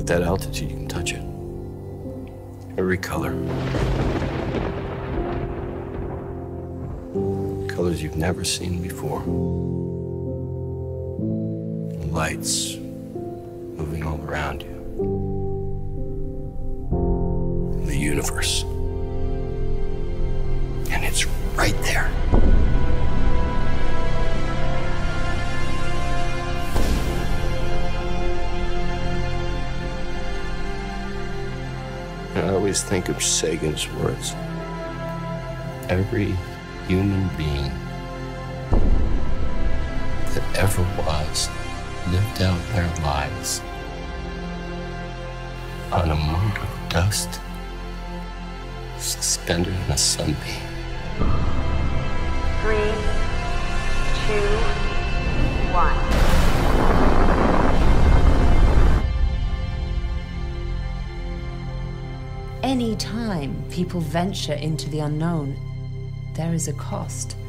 that altitude, you can touch it. Every color. Colors you've never seen before. Lights moving all around you. In the universe. And it's right there. I always think of Sagan's words. Every human being that ever was lived out their lives on a mote of dust suspended in a sunbeam. 3, 2, 1. Any time people venture into the unknown, there is a cost.